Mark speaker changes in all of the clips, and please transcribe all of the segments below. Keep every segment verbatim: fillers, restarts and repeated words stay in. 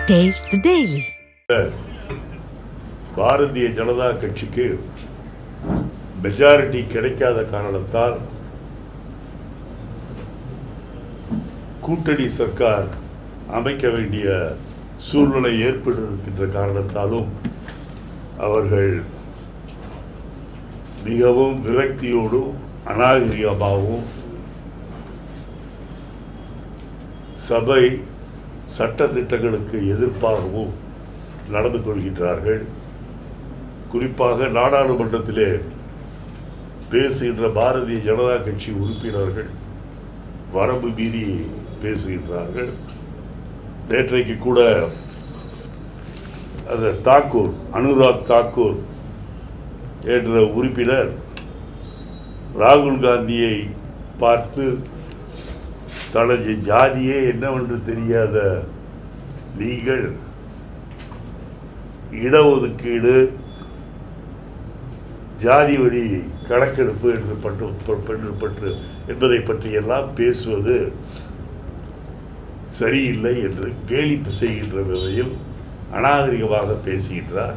Speaker 1: Taste the Daily.
Speaker 2: Bharatiya Janata கட்சிக்கு majority கிடைக்காத காரணத்தால் கூட்டணி சர்க்கார் அமைக்க வேண்டிய சூழ்நிலை ஏற்பட்டிருக்கின்ற காரணத்தாலும் அவர்கள் மிகவும் விரக்தியோடும் அநாகரிகமாகவும் சபை சட்ட திட்டங்களுக்கு எதிர்ப்பாகவும் நடந்து கொள்கின்றார்கள். குறிப்பாக நாடாளுமன்றத்திலே பேசுகின்ற பாரதிய ஜனதா கட்சி உறுப்பினர்கள் வரம்பு மீறி பேசுகின்றார்கள். நேற்றைக்கு கூட அந்த தாக்கூர் அனுராக் தாக்கூர் என்ற உறுப்பினர் ராகுல் காந்தியை பார்த்து தனது ஜாதியே என்னவென்று தெரியாத நீங்கள் இடஒதுக்கீடு ஜாதி வழி கணக்கெடுப்பு என்று பட்டு பட்டு என்பதை பற்றியெல்லாம் பேசுவது சரியில்லை என்று கேலி செய்கின்ற வகையில் அநாகரிகமாக பேசுகின்றார்.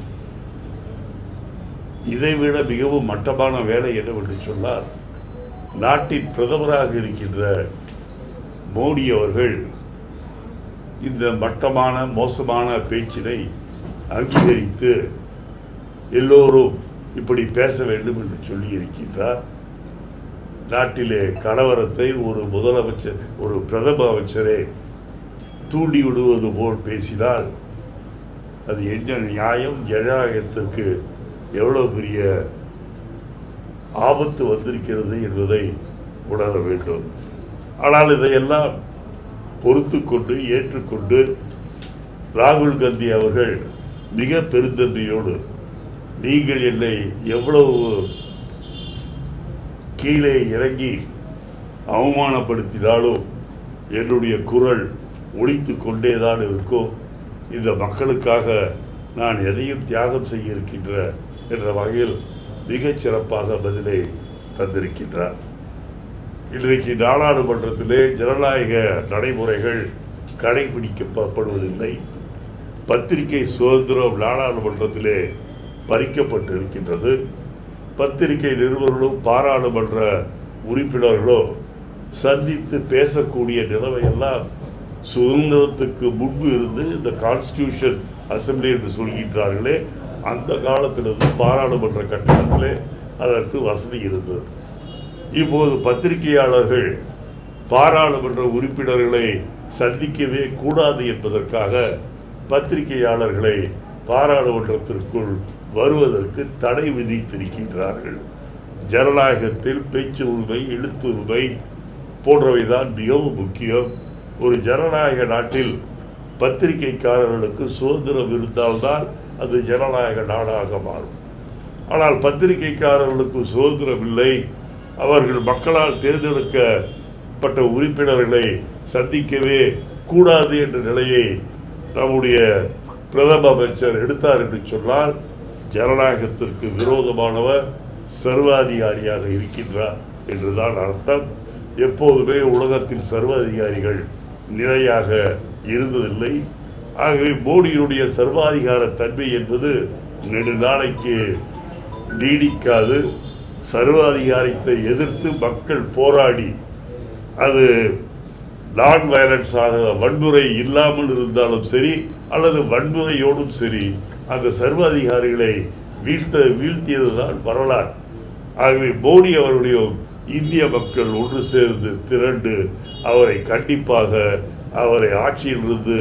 Speaker 2: இதைவிட மிகவும் மட்டமான வேலை என்னவென்று சொன்னால், நாட்டின் பிரதமராக இருக்கின்ற மோடி அவர்கள் இந்த மட்டமான மோசமான பேச்சினை அங்கீகரித்து எல்லோரும் இப்படி பேச வேண்டும் என்று சொல்லி இருக்கின்றார். நாட்டிலே கலவரத்தை ஒரு முதலமைச்சர் ஒரு பிரதம அமைச்சரே தூண்டி விடுவது போல் பேசினால் அது என்ன நியாயம்? ஜனநாயகத்திற்கு எவ்வளவு பெரிய ஆபத்து வந்திருக்கிறது என்பதை உணர வேண்டும். ஆனால் இதையெல்லாம் பொறுத்து கொண்டு ஏற்றுக்கொண்டு ராகுல் காந்தி அவர்கள் மிக பெருந்தன்மையோடு, நீங்கள் என்னை எவ்வளவு கீழே இறங்கி அவமானப்படுத்தினாலும் என்னுடைய குரல் ஒலித்து கொண்டேதான் இருக்கும், இந்த மக்களுக்காக நான் எதையும் தியாகம் செய்ய இருக்கின்ற என்ற வகையில் மிகச் சிறப்பாக பதிலை தந்திருக்கின்றார். இன்றைக்கு நாடாளுமன்றத்திலே ஜனநாயக நடைமுறைகள் கடைபிடிக்கப்படுவதில்லை. பத்திரிகை சுதந்திரம் நாடாளுமன்றத்திலே பறிக்கப்பட்டு இருக்கின்றது. பத்திரிகை நிருபர்களும் பாராளுமன்ற உறுப்பினர்களும் சந்தித்து பேசக்கூடிய நிலைமையெல்லாம் சுதந்திரத்துக்கு முன்பு இருந்து இந்த கான்ஸ்டியூஷன் அசம்பிளி என்று சொல்கின்றார்களே, அந்த காலத்திலிருந்து பாராளுமன்ற கட்டணத்திலே அதற்கு வசதி இருந்தது. இப்போது பத்திரிகையாளர்கள் பாராளுமன்ற உறுப்பினர்களை சந்திக்கவே கூடாது என்பதற்காக பத்திரிகையாளர்களை பாராளுமன்றத்திற்குள் வருவதற்கு தடை விதித்திருக்கின்றார்கள். ஜனநாயகத்தில் பேச்சு உரிமை, எழுத்து உரிமை போன்றவைதான் மிகவும் முக்கியம். ஒரு ஜனநாயக நாட்டில் பத்திரிகைக்காரர்களுக்கு சுதந்திரம் இருந்தால்தான் அது ஜனநாயக நாடாக மாறும். ஆனால் பத்திரிகைக்காரர்களுக்கு சுதந்திரம் இல்லை. அவர்கள் மக்களால் தேர்ந்தெடுக்கப்பட்ட உறுப்பினர்களை சந்திக்கவே கூடாது என்ற நிலையை நம்முடைய பிரதம அமைச்சர் எடுத்தார் என்று சொன்னால் ஜனநாயகத்திற்கு விரோதமானவர், சர்வாதிகாரியாக இருக்கின்றார் என்றுதான் அர்த்தம். எப்போதுமே உலகத்தில் சர்வாதிகாரிகள் நிலையாக இருந்ததில்லை. ஆகவே மோடியினுடைய சர்வாதிகார தன்மை என்பது நெடுநாளைக்கு நீடிக்காது. சர்வாதிகாரத்தை எதிர்த்து மக்கள் போராடி, அது நான் வயலன்ஸாக வன்முறை இல்லாமல் இருந்தாலும் சரி அல்லது வன்முறையோடும் சரி, அந்த சர்வாதிகாரிகளை வீழ்த்த வீழ்த்தியதுதான் வரலாறு. ஆகவே மோடி அவருடைய இந்திய மக்கள் ஒன்று சேர்ந்து திரண்டு அவரை கண்டிப்பாக அவரை ஆட்சியிலிருந்து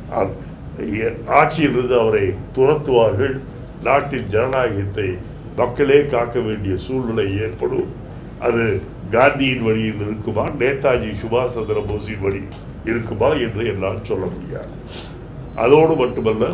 Speaker 2: ஆட்சியிலிருந்து அவரை துரத்துவார்கள். நாட்டின் ஜனநாயகத்தை மக்களே காக்க வேண்டிய சூழ்நிலை ஏற்படும். அது காந்தியின் வழியில் இருக்குமா, நேதாஜி சுபாஷ் சந்திர போஸின் வழி இருக்குமா என்று என்னால் சொல்ல முடியாது. அதோடு மட்டுமல்ல,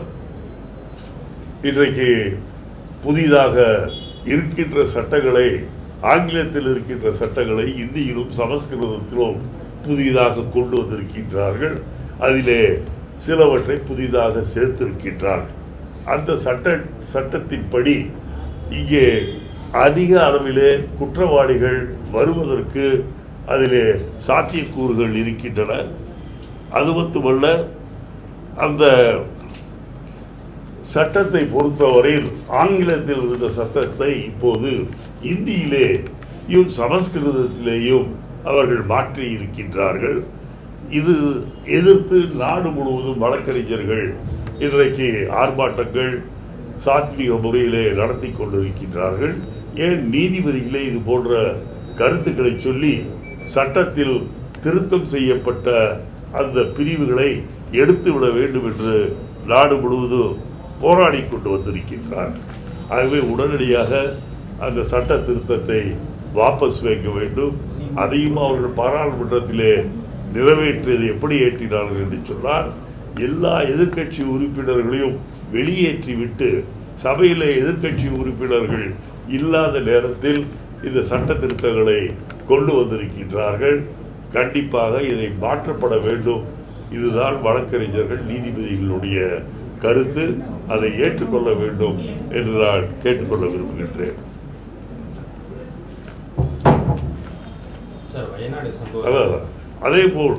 Speaker 2: இன்றைக்கு புதிதாக இருக்கின்ற சட்டங்களை, ஆங்கிலத்தில் இருக்கின்ற சட்டங்களை இந்தியிலும் சமஸ்கிருதத்திலும் புதிதாக கொண்டு வந்திருக்கின்றார்கள். அதிலே சிலவற்றை புதிதாக சேர்த்திருக்கின்றார்கள். அந்த சட்ட சட்டத்தின்படி இங்கே அதிக அளவிலே குற்றவாளிகள் வருவதற்கு அதிலே சாத்தியக்கூறுகள் இருக்கின்றன. அது மட்டுமல்ல, அந்த சட்டத்தை பொறுத்தவரையில் ஆங்கிலத்தில் இருந்த சட்டத்தை இப்போது இந்தியிலேயும் சமஸ்கிருதத்திலேயும் அவர்கள் மாற்றி இருக்கின்றார்கள். இது எதிர்த்து நாடு முழுவதும் வழக்கறிஞர்கள் இன்றைக்கு ஆர்ப்பாட்டங்கள் சாத்வீக முறையிலே நடத்தி கொண்டிருக்கின்றார்கள். ஏன் நீதிபதிகளே இது போன்ற கருத்துக்களை சொல்லி சட்டத்தில் திருத்தம் செய்யப்பட்ட அந்த பிரிவுகளை எடுத்துவிட வேண்டும் என்று நாடு முழுவதும் போராடி கொண்டு வந்திருக்கின்றார். ஆகவே உடனடியாக அந்த சட்ட திருத்தத்தை வாபஸ் வைக்க வேண்டும். அதையும் அவர்கள் பாராளுமன்றத்திலே நிறைவேற்றியது எப்படி ஏற்றினார்கள் என்று சொன்னால், எல்லா எதிர்கட்சி உறுப்பினர்களையும் வெளியேற்றிவிட்டு சபையிலே எதிர்கட்சி உறுப்பினர்கள் இல்லாத நேரத்தில் இந்த சட்ட திருத்தங்களை கொண்டு வந்திருக்கின்றார்கள். கண்டிப்பாக இதை மாற்றப்பட வேண்டும். இதுதான் வழக்கறிஞர்கள் நீதிபதிகளுடைய கருத்து. அதை ஏற்றுக்கொள்ள வேண்டும் என்று நான் கேட்டுக்கொள்ள விரும்புகின்றேன். அதே போல்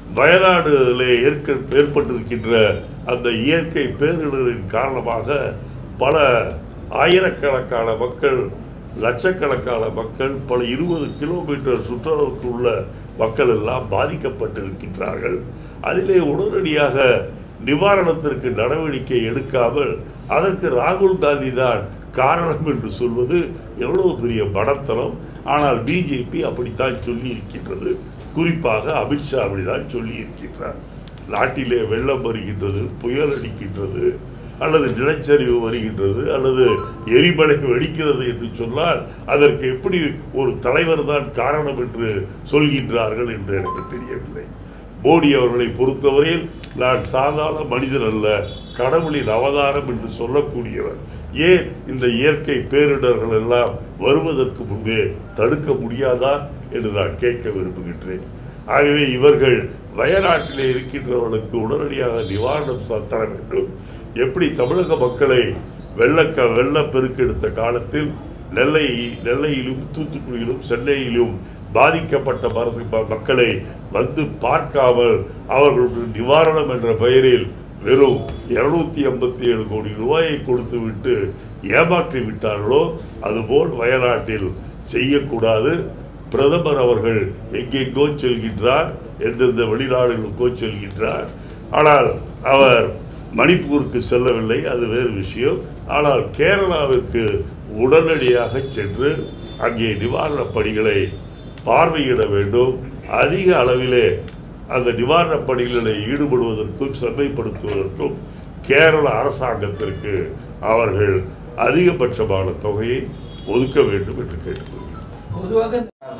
Speaker 2: வயநாடுல ஏற்பட்டிருக்கின்ற அந்த இயற்கை பேரிடரின் காரணமாக பல ஆயிரக்கணக்கான மக்கள், லட்சக்கணக்கான மக்கள், பல இருபது கிலோமீட்டர் சுற்றளவுக்கு உள்ள மக்கள் எல்லாம் பாதிக்கப்பட்டிருக்கின்றார்கள். அதிலே உடனடியாக நிவாரணத்திற்கு நடவடிக்கை எடுக்காமல் அதற்கு ராகுல் காந்தி தான் காரணம் என்று சொல்வது எவ்வளவு பெரிய படத்தனம். ஆனால் பிஜேபி அப்படித்தான் சொல்லி இருக்கின்றது. குறிப்பாக அமித்ஷா அப்படிதான் சொல்லி இருக்கின்றார். நாட்டிலே வெள்ளம் வருகின்றது, புயல் அடிக்கின்றது, அல்லது நிலச்சரிவு வருகின்றது, அல்லது எரிமலை வெடிக்கிறது என்று சொன்னால் அதற்கு எப்படி ஒரு தலைவர் தான் காரணம் என்று சொல்கின்றார்கள் என்று எனக்கு தெரியவில்லை. மோடி அவர்களை பொறுத்தவரையில் நான் சாதாரண மனிதன் அல்ல, கடவுளின் அவதாரம் என்று சொல்லக்கூடியவர். ஏன் இந்த இயற்கை பேரிடர்கள் எல்லாம் வருவதற்கு முன்பே தடுக்க முடியாதா என்று நான் கேட்க விரும்புகின்றேன். ஆகவே இவர்கள் வயநாட்டிலே இருக்கின்றவர்களுக்கு உடனடியாக நிவாரணம் தர வேண்டும். எப்படி தமிழக மக்களை வெள்ளக்க வெள்ளப்பெருக்கெடுத்த காலத்தில் நெல்லை நெல்லையிலும் தூத்துக்குடியிலும் சென்னையிலும் பாதிக்கப்பட்ட மக்களை வந்து பார்க்காமல் அவர்களுக்கு நிவாரணம் என்ற பெயரில் வெறும் இருநூத்தி ஐம்பத்தி ஏழு கோடி ரூபாயை கொடுத்து விட்டு ஏமாற்றி விட்டார்களோ அதுபோல் வயநாட்டில் செய்யக்கூடாது. பிரதமர் அவர்கள் எங்கெங்கோ செல்கின்றார், எந்தெந்த வெளிநாடுகளுக்கோ செல்கின்றார். ஆனால் அவர் மணிப்பூருக்கு செல்லவில்லை, அது வேறு விஷயம். ஆனால் கேரளாவிற்கு உடனடியாக சென்று அங்கே நிவாரணப் பணிகளை பார்வையிட வேண்டும். அதிக அளவிலே அந்த நிவாரணப் பணிகளை ஈடுபடுவதற்கும் செம்மைப்படுத்துவதற்கும் கேரள அரசாங்கத்திற்கு அவர்கள் அதிகபட்சமான தொகையை ஒதுக்க வேண்டும் என்று கேட்டுக்கொள்கிறேன்.
Speaker 1: பொதுவாக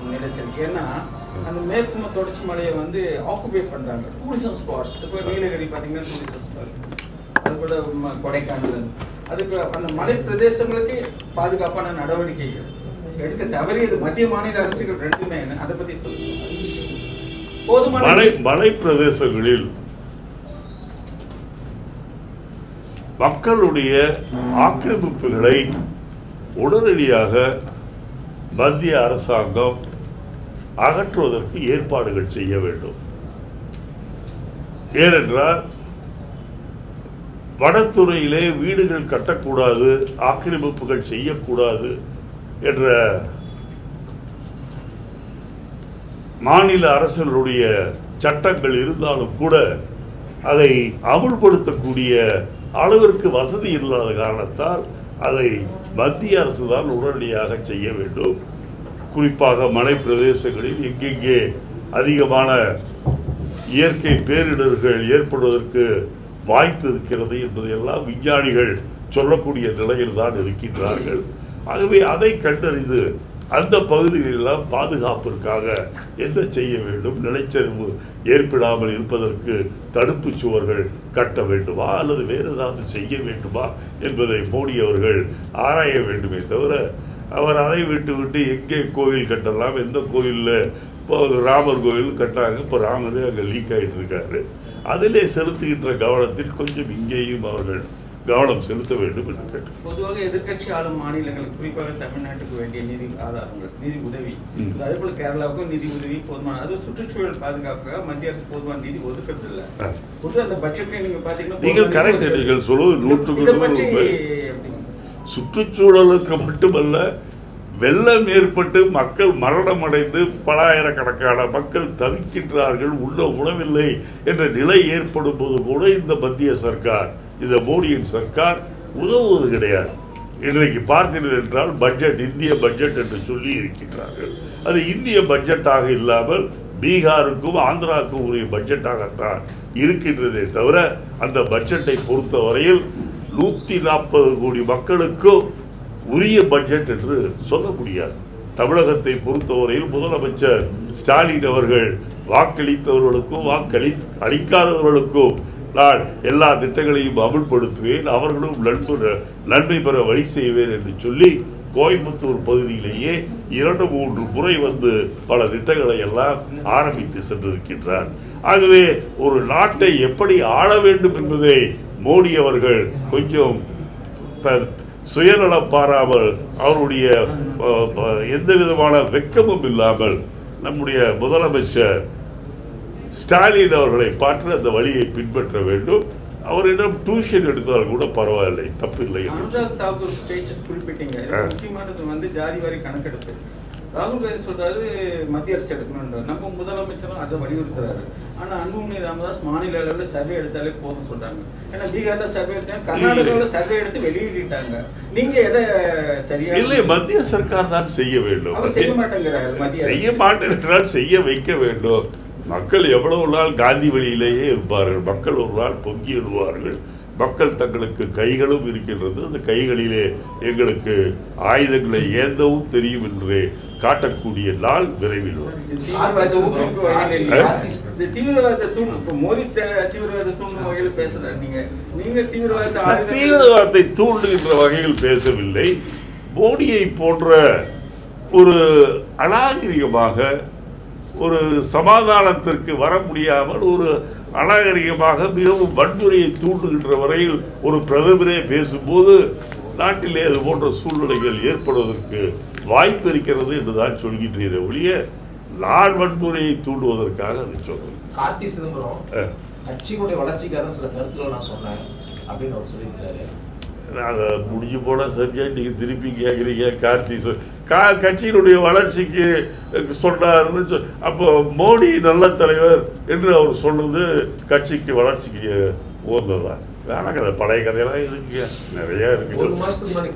Speaker 1: ஏன்னா அந்த மேற்கு தொடர்ச்சி மலையை வந்து ஆக்குபை பண்றாங்க. டூரிசம் ஸ்பாட்ஸ், இப்போ நீலகிரி பார்த்தீங்கன்னா டூரிசம் ஸ்பாட்ஸ், அது கூட கொடைக்கானல், அதுக்கு அந்த மலை பிரதேசங்களுக்கு பாதுகாப்பான நடவடிக்கைகள் எடுக்க தவறியது மத்திய மாநில அரசுகள் ரெண்டுமே. அதை பத்தி சொல்லுங்க.
Speaker 2: மலை மலை பிரதேசங்களில் மக்களுடைய ஆக்கிரமிப்புகளை உடனடியாக மத்திய அரசாங்கம் அகற்றுவதற்கு ஏற்பாடுகள் செய்ய வேண்டும். ஏனென்றால் வனத்துறையிலே வீடுகள் கட்டக்கூடாது, ஆக்கிரமிப்புகள் செய்யக்கூடாது என்ற மாநில அரசுகளுடைய சட்டங்கள் இருந்தாலும் கூட அதை அமுல்படுத்தக்கூடிய அளவிற்கு வசதி இல்லாத காரணத்தால் அதை மத்திய அரசு தான் உடனடியாக செய்ய வேண்டும். குறிப்பாக மலை பிரதேசங்களில் எங்கெங்கே அதிகமான இயற்கை பேரிடர்கள் ஏற்படுவதற்கு வாய்ப்பு இருக்கிறது என்பதையெல்லாம் விஞ்ஞானிகள் சொல்லக்கூடிய நிலையில் தான் இருக்கின்றார்கள். ஆகவே அதை கண்டறிந்து அந்த பகுதிகளெல்லாம் பாதுகாப்பிற்காக என்ன செய்ய வேண்டும், நிலச்சரிவு ஏற்படாமல் இருப்பதற்கு தடுப்பு சுவர்கள் கட்ட வேண்டுமா அல்லது வேறு ஏதாவது செய்ய வேண்டுமா என்பதை மோடி அவர்கள் ஆராய வேண்டுமே தவிர அவர் அதை விட்டு விட்டு எங்கே கோயில் கட்டலாம், எந்த கோயிலில் இப்போ ராமர் கோயில் கட்டாங்க, இப்போ ராமரே அங்கே லீக் ஆகிட்டு இருக்காரு, அதிலே செலுத்துகின்ற கவனத்தில் கொஞ்சம் இங்கேயும் அவர்கள் கவனம் செலுத்த வேண்டும் என்று கேட்டு
Speaker 1: பொதுவாக எதிர்கட்சி ஆளும் மாநிலங்களுக்கு குறிப்பாக தமிழ்நாட்டுக்கு வேண்டிய நிதி ஆதாரங்கள் நிதி உதவி அதே போல கேரளாவுக்கும் நிதி உதவி போதுமான அது சுற்றுச்சூழல் பாதுகாப்புக்காக மத்திய அரசு போதுமான நிதி ஒதுக்கறதில்லை. பொதுவாக அந்த பட்ஜெட்ல நீங்க பாத்தீங்கன்னா
Speaker 2: நீங்கள் கரெக்ட், நீங்கள் சொல்வது நூற்றுக்கு நூறு. சுற்றுச்சூழலுக்கு மட்டுமல்ல, வெள்ளம் ஏற்பட்டு மக்கள் மரணம் அடைந்து பலாயிரக்கணக்கான மக்கள் தவிக்கின்றார்கள், உண்ண உணவில்லை என்ற நிலை ஏற்படும் போது கூட இந்த மத்திய சர்க்கார், இந்த மோடியின் சர்க்கார் உதவுவது கிடையாது. இன்றைக்கு பார்த்தீர்கள் என்றால் பட்ஜெட் இந்திய பட்ஜெட் என்று சொல்லி இருக்கின்றார்கள். அது இந்திய பட்ஜெட்டாக இல்லாமல் பீகாருக்கும் ஆந்திராவுக்கும் உரிய பட்ஜெட்டாகத்தான் இருக்கின்றதே தவிர அந்த பட்ஜெட்டை பொறுத்தவரையில் நூற்றி நாற்பது கோடி மக்களுக்கும் உரிய பட்ஜெட் என்று சொல்ல முடியாது. தமிழகத்தை பொறுத்தவரையில் முதலமைச்சர் ஸ்டாலின் அவர்கள் வாக்களித்தவர்களுக்கும் வாக்களி அளிக்காதவர்களுக்கும் நான் எல்லா திட்டங்களையும் அமுல்படுத்துவேன், அவர்களும் நன்மை நன்மை பெற வழி செய்வேன் என்று சொல்லி கோயம்புத்தூர் பகுதியிலேயே இரண்டு மூன்று முறை வந்து பல திட்டங்களை எல்லாம் ஆரம்பித்து சென்றிருக்கின்றார். ஆகவே ஒரு நாட்டை எப்படி ஆள வேண்டும் என்பதை மோடி அவர்கள் கொஞ்சம் சுயநலம் பாராமல், அவருடைய எந்த விதமான வெட்கமும் இல்லாமல் நம்முடைய முதலமைச்சர் ஸ்டாலின் அவர்களை பார்த்து அந்த வழியை பின்பற்ற வேண்டும். அவரிடம் டியூஷன் எடுத்தால் கூட பரவாயில்லை, தப்பில்லை.
Speaker 1: அனுராக் தாக்கூர் பேச்சு குறிப்பிட்டீங்க, முக்கியமானது வந்து ஜாதி வாரி கணக்கெடுப்பு. ராகுல் காந்தி சொல்றாரு மத்திய அரசு எடுக்கணும்ன்றார், நம்ம முதலமைச்சரும் அதை வலியுறுத்துறாரு. ஆனா அன்புமணி ராமதாஸ் மாநில அளவில் சர்வே எடுத்தாலே போதும் சொல்றாங்க. ஏன்னா பீகார்ல சர்வே எடுத்தாங்க, கர்நாடகாவில் சர்வே எடுத்து வெளியிட்டாங்க. நீங்க எதை சரியா
Speaker 2: இல்லை, மத்திய சர்க்கார் தான் செய்ய வேண்டும்.
Speaker 1: செய்ய மாட்டேங்கிறாரு,
Speaker 2: செய்ய மாட்டேன், செய்ய வைக்க வேண்டும். மக்கள் எவ்வளவு நாள் காந்தி வழியிலேயே இருப்பார்கள், மக்கள் ஒரு நாள் பொங்கி எழுவார்கள். மக்கள் தங்களுக்கு கைகளும் இருக்கின்றது, அந்த கைகளிலே எங்களுக்கு ஆயுதங்களை ஏந்தவும் தெரியும் என்று காட்டக்கூடிய நாள் விரைவில் வரும். தீவிரவாதத்தை தூண்டுகின்ற வகையில் பேசவில்லை. மோடியை போன்ற ஒரு அநாகரிகமாக, ஒரு சமாதானத்திற்கு வர முடியாமல், ஒரு அநாகரிகமாக மிகவும் வன்முறையை தூண்டுகின்ற வரையில் ஒரு பிரதமரே பேசும்போது நாட்டிலே அது போன்ற சூழ்நிலைகள் ஏற்படுவதற்கு வாய்ப்பு இருக்கிறது என்றுதான் சொல்கின்றேன் ஒழிய நான் வன்முறையை தூண்டுவதற்காக அதை சொல்றேன்.
Speaker 3: கார்த்தி சிதம்பரம் கட்சியினுடைய வளர்ச்சிக்காக சில கருத்துக்களை நான் சொன்னேன் அப்படின்னு அவர் சொல்லியிருக்காரு.
Speaker 2: அதை முடிஞ்சு போன சப்ஜெக்ட் நீங்க திருப்பி கேட்குறீங்க. கார்த்தி கா கட்சியினுடைய வளர்ச்சிக்கு சொன்னார்னு, அப்போ மோடி நல்ல தலைவர் என்று அவர் சொன்னது கட்சிக்கு வளர்ச்சிக்கு ஓர்ந்ததா? வேணாம், கதை பழைய கதையெல்லாம் இருக்குங்க, நிறைய இருக்கு.
Speaker 3: ஒரு மாசத்துக்கு முன்னாடி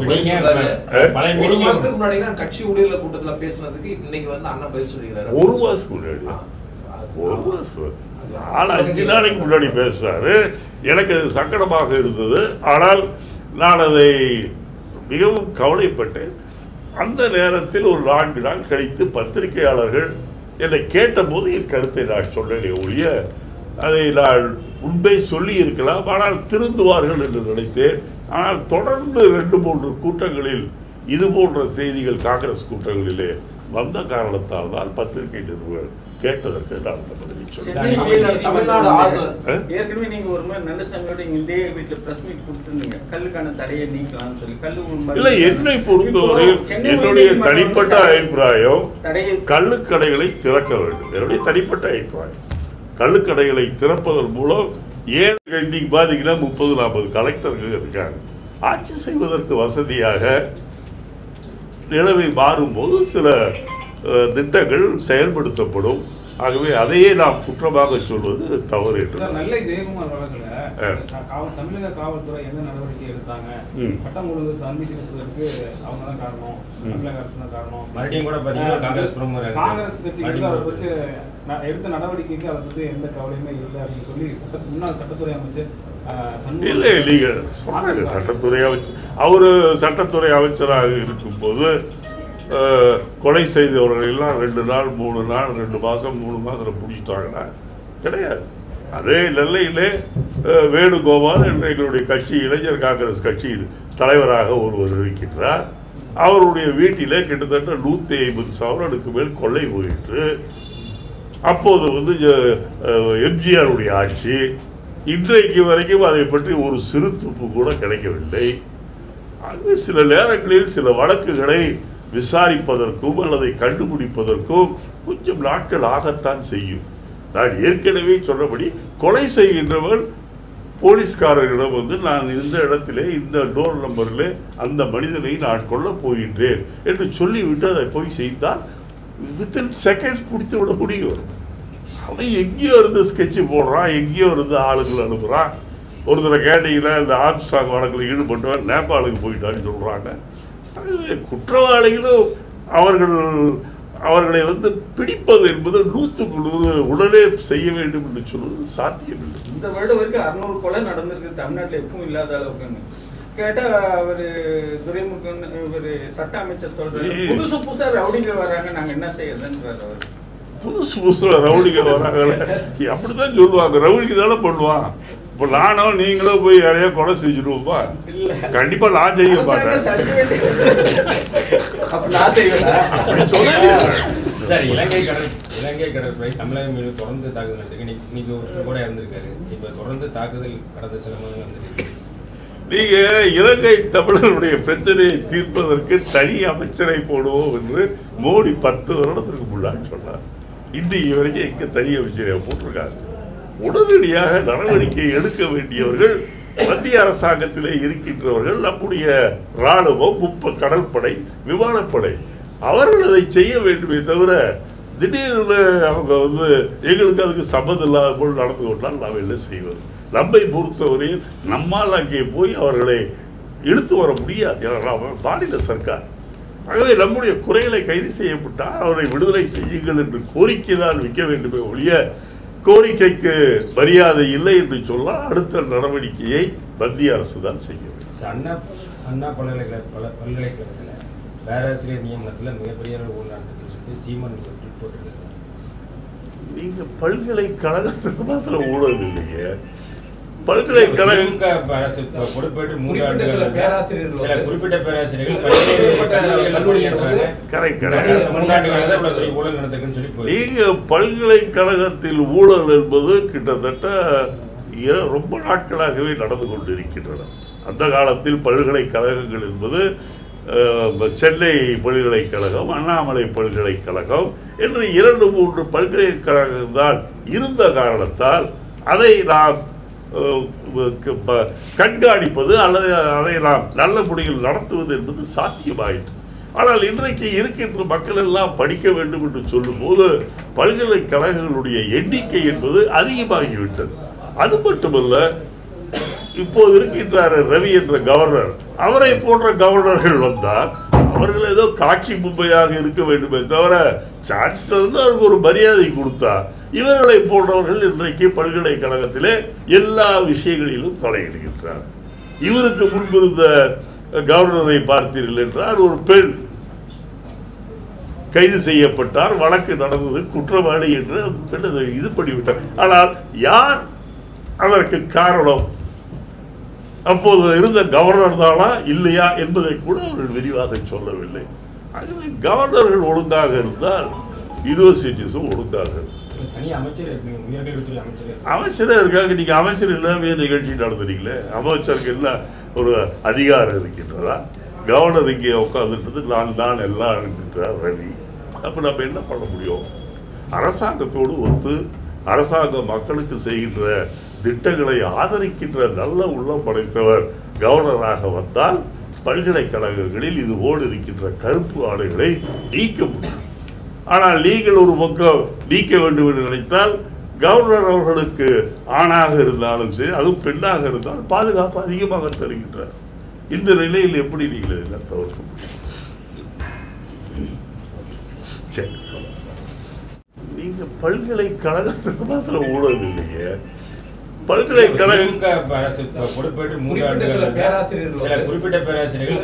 Speaker 3: கட்சி ஊழியர்கள் கூட்டத்துல பேசுனதுக்கு இன்னைக்கு வந்து அண்ணன் பதில் சொல்லிக்கிறாரு.
Speaker 2: ஒரு மாசத்துக்கு முன்னாடி ஒரு மாசத்துக்கு நாலு அஞ்சு நாளைக்கு முன்னாடி பேசுறாரு. எனக்கு அது சங்கடமாக இருந்தது. ஆனால் நான் அதை மிகவும் கவலைப்பட்டேன். அந்த நேரத்தில் ஒரு நான்கு நாள் கழித்து பத்திரிகையாளர்கள் என்னை கேட்ட போது என் கருத்தை நான் சொன்னேனே ஒழிய அதை நான் உண்மை சொல்லி இருக்கலாம், ஆனால் திருந்துவார்கள் என்று நினைத்தேன். ஆனால் தொடர்ந்து ரெண்டு மூன்று கூட்டங்களில் இது போன்ற செய்திகள் காங்கிரஸ் கூட்டங்களிலே வந்த காரணத்தால் தான் பத்திரிகை நிருபர்கள் கேட்டதற்கு நான் அந்த பதிலை சொன்னேன்.
Speaker 1: ஏற்கனவே நீங்க ஒரு மாதிரி நல்ல சங்கோட இதே வீட்டுல பிரஸ் மீட் கொடுத்துருந்தீங்க, கல்லுக்கான தடையை நீக்கலாம் சொல்லி. கல்லு
Speaker 2: இல்ல, என்னை பொறுத்தவரை என்னுடைய தனிப்பட்ட அபிப்பிராயம் கள்ளுக்கடைகளை திறக்க வேண்டும். என்னுடைய தனிப்பட்ட அபிப்பிராயம் கள்ளுக்கடைகளை திறப்பதன் மூலம் ஏன் இன்னைக்கு பாத்தீங்கன்னா முப்பது நாற்பது கலெக்டர்கள் இருக்காங்க. ஆட்சி செய்வதற்கு வசதியாக நிலைமை மாறும்போது சில திட்டங்கள் செயல்படுத்தப்படும். ஆகவே அதையே நாம் குற்றமாக சொல்வது தவறு என்று.
Speaker 4: நெல்லை ஜெயக்குமார் வழக்கில் தமிழக காவல்துறை என்ன நடவடிக்கை எடுத்தாங்க? சட்டம் ஒழுங்கு சந்தி செலுத்துவதற்கு அவங்க தான் காரணம், தமிழக அரசு தான் காரணம். மறுபடியும் கூட பார்த்தீங்கன்னா காங்கிரஸ் பிரமுகர் காங்கிரஸ் கட்சிக்கு அதை பற்றி எடுத்த நடவடிக்கைக்கு அதை பற்றி எந்த கவலையுமே இல்லை அப்படின்னு சொல்லி சட்ட முன்னாள் சட்டத்துறை அமைச்சர்
Speaker 2: இல்லை, நீங்க சொன்னாங்க சட்டத்துறை அமைச்சர். அவரு சட்டத்துறை அமைச்சராக இருக்கும்போது கொலை செய்தவர்கள் எல்லாம் ரெண்டு நாள் மூணு நாள் ரெண்டு மாதம் மூணு மாதம் பிடிச்சிட்டாங்கன்னா கிடையாது. அதே நெல்லையிலே வேணுகோபால் என்ற எங்களுடைய கட்சி இளைஞர் காங்கிரஸ் கட்சியின் தலைவராக ஒருவர் இருக்கின்றார். அவருடைய வீட்டிலே கிட்டத்தட்ட நூற்றி ஐம்பது சவரனுக்கு மேல் கொள்ளை போயிட்டு, அப்போது வந்து எம்ஜிஆருடைய ஆட்சி, இன்றைக்கு வரைக்கும் அதை பற்றி ஒரு சிறு துப்பு கூட கிடைக்கவில்லை. ஆகவே சில நேரங்களில் சில வழக்குகளை விசாரிப்பதற்கும் அல்லதை கண்டுபிடிப்பதற்கும் கொஞ்சம் நாட்கள் ஆகத்தான் செய்யும். நான் ஏற்கனவே சொன்னபடி கொலை செய்கின்றவர் போலீஸ்காரர்களிடம் வந்து நான் இந்த இடத்திலே இந்த டோர் நம்பரில் அந்த மனிதனை நான் கொல்ல போகின்றேன் என்று சொல்லிவிட்டு அதை போய் செய்தால் வித்தின் செகண்ட்ஸ் பிடித்து விட முடியும். அவன் எங்கேயோ இருந்து ஸ்கெட்சு போடுறான், எங்கேயோ இருந்து ஆளுங்களை அனுப்புகிறான். ஒருத்தரை கேட்டீங்கன்னா இந்த ஆம்ஸ்ட்ராங் வழக்கில் ஈடுபட்டவன் நேபாளுக்கு போயிட்டான்னு சொல்கிறாங்க. ஆகவே குற்றவாளிகளும் அவர்கள் அவர்களை வந்து பிடிப்பது என்பது நூற்றுக்கு நூறு உடனே செய்ய வேண்டும் என்று சொல்வது சாத்தியமில்லை.
Speaker 1: இந்த வருடம் வரைக்கும் அறுநூறு கொலை நடந்திருக்கு தமிழ்நாட்டில், எப்பவும் இல்லாத அளவுக்கு. கேட்டா அவரு துரைமுருகன் இவரு சட்ட அமைச்சர் சொல்றாரு, புதுசு புதுசா ரவுடிகள் வராங்க, நாங்க என்ன செய்யறதுன்றாரு அவர்.
Speaker 2: புதுசு புதுசு ரவுடிகள் வராங்கல்ல, அப்படித்தான் சொல்லுவாங்க. ரவுடிக்கு தானே பண்ணுவான். இப்ப நானும் நீங்களும் போய் யாரையோ கொலை செஞ்சுருவோம்பா? கண்டிப்பா நான் செய்ய மாட்டேன்.
Speaker 4: சார், இலங்கை கடல் இலங்கை கடற்படை தமிழகம் மீது தொடர்ந்து தாக்குதல் நடத்திருக்கு. இன்னைக்கு ஒருத்தர் கூட இறந்திருக்காரு. இப்ப தொடர்ந்து தாக்குதல் கடந்த சில மாதங்கள் நடந்திருக்கு.
Speaker 2: நீங்க இலங்கை தமிழர்களுடைய பிரச்சனையை தீர்ப்பதற்கு தனி அமைச்சரை போடுவோம் என்று மோடி பத்து வருடத்திற்கு முன்னாடி சொன்னார். இன்றைக்கு வரைக்கும் எங்க தனி அமைச்சரை போட்டிருக்காங்க. உடனடியாக நடவடிக்கை எடுக்க வேண்டியவர்கள் மத்திய அரசாங்கத்திலே இருக்கின்றவர்கள், நம்முடைய இராணுவம், முப்ப கடற்படை, விமானப்படை, அவர்கள் அதை செய்ய வேண்டுமே தவிர திடீர்னு அவங்க வந்து எங்களுக்கு அதுக்கு சம்மந்தம் இல்லாத போல் நடந்து கொண்டால் நாம் என்ன செய்வது? நம்மை பொறுத்தவரையில் நம்மால் அங்கே போய் அவர்களை இழுத்து வர முடியாது. ஏன்னா மாநில சர்க்கார். ஆகவே நம்முடைய குறைகளை கைது செய்யப்பட்டால் அவரை விடுதலை செய்யுங்கள் என்று கோரிக்கை தான் வைக்க வேண்டுமே ஒழிய கோரிக்கைக்கு மரியாதை இல்லை என்று சொன்னால் அடுத்த நடவடிக்கையை மத்திய அரசு தான் செய்ய வேண்டும்.
Speaker 4: அண்ணா அண்ணா பல்கலைக்கழக பல பல்கலைக்கழகத்தில் பேராசிரியர் நியமனத்தில் மிகப்பெரிய ஊழல் நடந்ததுன்னு சொல்லி சீமான் ட்வீட் போட்டிருக்காரு.
Speaker 2: நீங்க பல்கலைக்கழகத்துக்கு மாத்திரம் ஊழல் இல்லையே, பல்கலைக்கழகம்
Speaker 4: பொறுப்பேற்று மூன்று ஆண்டுகள் சில குறிப்பிட்ட பேராசிரியர்கள் ஊழல் நடந்திருக்குன்னு சொல்லி
Speaker 2: நீங்க பல்கலைக்கழகத்தில் ஊழல் என்பது கிட்டத்தட்ட ரொம்ப நாட்களாகவே நடந்து கொண்டிருக்கின்றன. அந்த காலத்தில் பல்கலைக்கழகங்கள் என்பது சென்னை பல்கலைக்கழகம், அண்ணாமலை பல்கலைக்கழகம் என்று இரண்டு மூன்று பல்கலைக்கழகம் தான் இருந்த காரணத்தால் அதை நாம் கண்காணிப்பது அல்லது அதை நாம் நல்ல முறையில் நடத்துவது என்பது சாத்தியமாயிற்று. ஆனால் இன்றைக்கு இருக்கின்ற மக்கள் எல்லாம் படிக்க வேண்டும் என்று சொல்லும் போது பல்கலைக்கழகங்களுடைய எண்ணிக்கை என்பது அதிகமாகிவிட்டது. அது மட்டுமல்ல, இப்போது இருக்கின்றார் ரவி என்ற கவர்னர், அவரை போன்ற கவர்னர்கள் வந்தால் அவர்கள் ஏதோ காட்சி மும்பையாக இருக்க வேண்டுமே தவிர சான்சலர் அவருக்கு ஒரு மரியாதை கொடுத்தார். இவர்களை போன்றவர்கள் இன்றைக்கு பல்கலைக்கழகத்திலே எல்லா விஷயங்களிலும் தலையிடுகின்றார். இவருக்கு முன்பிருந்த கவர்னரை பார்த்தீர்கள் என்றால் ஒரு பெண் கைது செய்யப்பட்டார், வழக்கு நடந்தது, குற்றவாளி என்று அந்த பெண் அதை இது பண்ணிவிட்டார். ஆனால் யார் அதற்கு காரணம்? அப்போது இருந்த கவர்னர் தானா இல்லையா என்பதை கூட அவர்கள் விரிவாக சொல்லவில்லை. ஆகவே கவர்னர்கள் ஒழுங்காக இருந்தால் யூனிவர்சிட்டிஸும் ஒழுங்காக இருக்கும். அமைச்சரே இருக்காங்க. நீங்க அமைச்சர் இல்லாம நிகழ்ச்சி நடந்துறீங்களே, அமைச்சருக்கு எல்லாம் ஒரு அதிகாரம் இருக்கின்றதா? கவர்னர் இங்கே உட்காந்துட்டு நான் தான் எல்லாம் இருக்கின்றார் ரவி. அப்ப நம்ம என்ன பண்ண முடியும்? அரசாங்கத்தோடு ஒத்து அரசாங்கம் மக்களுக்கு செய்கின்ற திட்டங்களை ஆதரிக்கின்ற நல்ல உள்ளம் படைத்தவர் கவர்னராக வந்தால் பல்கலைக்கழகங்களில் இது ஓடு இருக்கின்ற கருப்பு ஆடைகளை நீக்க முடியும். ஆனால் நீங்கள் ஒரு பக்கம் நீக்க வேண்டும் என்று நினைத்தால் கவர்னர் அவர்களுக்கு ஆணாக இருந்தாலும் சரி, அதுவும் பெண்ணாக இருந்தாலும் பாதுகாப்பு அதிகமாக தருகின்றார். இந்த நிலையில் எப்படி நீங்கள் இதெல்லாம் தவிர்க்க முடியும்? சரி, நீங்க பல்கலைக்கழகத்துக்கு மாத்திரம் ஊழல் இல்லையே, பல்கலைக்கழகம்
Speaker 4: பொறுப்பேற்று மூன்று ஆண்டுகள் சில குறிப்பிட்ட பேராசிரியர்கள்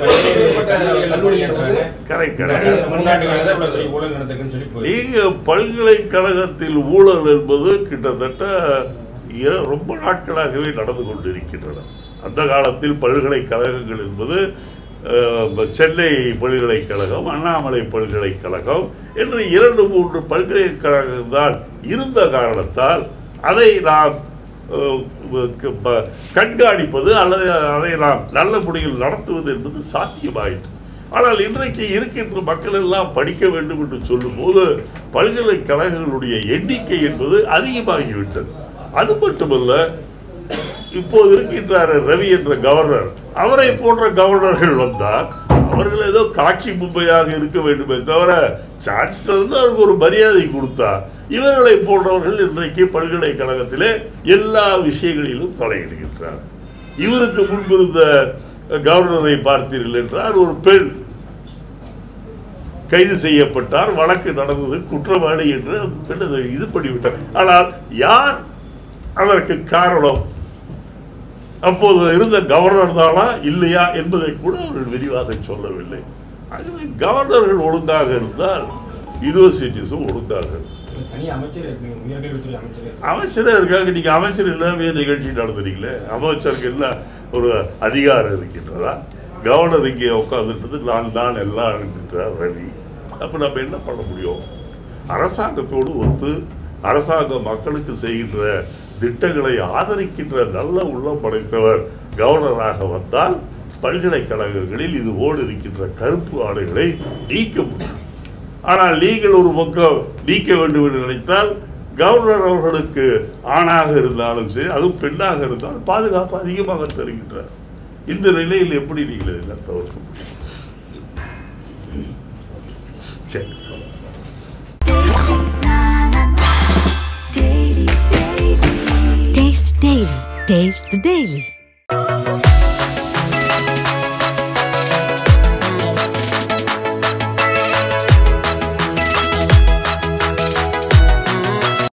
Speaker 4: ஊழல் நடந்திருக்குன்னு சொல்லி
Speaker 2: நீங்க பல்கலைக்கழகத்தில் ஊழல் என்பது கிட்டத்தட்ட ரொம்ப நாட்களாகவே நடந்து கொண்டிருக்கின்றன. அந்த காலத்தில் பல்கலைக்கழகங்கள் என்பது சென்னை பல்கலைக்கழகம், அண்ணாமலை பல்கலைக்கழகம் என்று இரண்டு மூன்று பல்கலைக்கழகம் தான் இருந்த காரணத்தால் அதை நாம் கண்காணிப்பது அல்லது அதை நாம் நல்ல முறையில் நடத்துவது என்பது சாத்தியமாயிற்று. ஆனால் இன்றைக்கு இருக்கின்ற மக்கள் எல்லாம் படிக்க வேண்டும் என்று சொல்லும் போது பல்கலைக்கழகங்களுடைய எண்ணிக்கை என்பது அதிகமாகிவிட்டது. அது மட்டுமல்ல, இப்போது இருக்கின்றார் ரவி என்ற கவர்னர், அவரை போன்ற கவர்னர்கள் வந்தால் அவர்கள் ஏதோ காட்சி மும்பையாக இருக்க வேண்டுமே தவிர சான்சலர் அவருக்கு ஒரு மரியாதை கொடுத்தா, இவர்களை போன்றவர்கள் இன்றைக்கு பல்கலைக்கழகத்திலே எல்லா விஷயங்களிலும் தலையிடுகின்றார். இவருக்கு முன்பிருந்த கவர்னரை பார்த்தீர்கள் என்றால் ஒரு பெண் கைது செய்யப்பட்டார், வழக்கு நடந்தது, குற்றவாளி என்று பெண் இது பண்ணிவிட்டார். ஆனால் யார் அதற்கு காரணம்? அப்போது இருந்த கவர்னர் தானா இல்லையா என்பதை கூட அவர்கள் விரிவாக சொல்லவில்லை. ஆகவே கவர்னர்கள் ஒழுங்காக இருந்தால் யூனிவர்சிட்டிஸும் ஒழுங்காக இருக்கும். அமைச்சரே இருக்காங்க, நீங்க அமைச்சர் இல்லாம நிகழ்ச்சி நடந்துறீங்களே, அமைச்சருக்கு எல்லாம் ஒரு அதிகாரம் இருக்கின்றதா? கவர்னர் இங்கே உட்காந்துட்டு நான் தான் எல்லாம் இருக்கின்றார் ரவி. அப்ப நம்ம என்ன பண்ண முடியும்? அரசாங்கத்தோடு ஒத்து அரசாங்கம் மக்களுக்கு செய்கின்ற திட்டங்களை ஆதரிக்கின்ற நல்ல உள்ளம் படைத்தவர் கவர்னராக வந்தால் பல்கலைக்கழகங்களில் இது ஓடு இருக்கின்ற கருப்பு ஆடைகளை நீக்க முடியும். ஆனால் நீங்கள் ஒரு பக்கம் நீக்க வேண்டும் என்று நினைத்தால் கவர்னர் அவர்களுக்கு ஆணாக இருந்தாலும் சரி, அதுவும் பெண்ணாக இருந்தாலும் பாதுகாப்பு அதிகமாக தருகின்றார். இந்த நிலையில் எப்படி நீங்கள் இதெல்லாம் தவிர்க்க முடியும்? சரி,
Speaker 5: Taste the Daily. Taste the Daily.